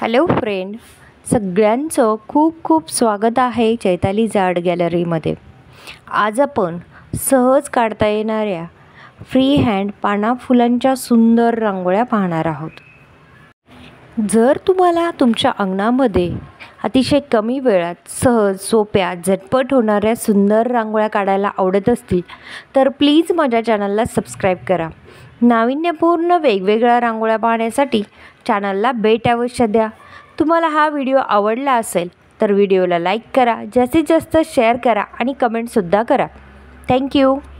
Hello friend, सगळ्यांचं खूप खूप स्वागत आहे चैतालीज आर्ट गॅलरीमध्ये। आज आपण सहज काढता येणाऱ्या फ्री हँड पाना फुलांच्या सुंदर रांगोळ्या पाहणार आहोत। जर तुम्हाला तुमच्या अंगणामध्ये अतिशय कमी वेळात सहज सोप्या झटपट होणाऱ्या सुंदर रांगोळ्या काढायला आवडत असतील तर प्लीज माझ्या चॅनलला सबस्क्राईब करा। नाविन्यपूर्ण वेगवेगळ्या रांगोळ्या पाहण्यासाठी चॅनलला भेट अवश्य द्या। तुम्हाला हा व्हिडिओ आवडला असेल तर व्हिडिओला लाईक करा, जास्तीत जास्त शेअर करा आणि कमेंटसुद्धा करा। थँक्यू।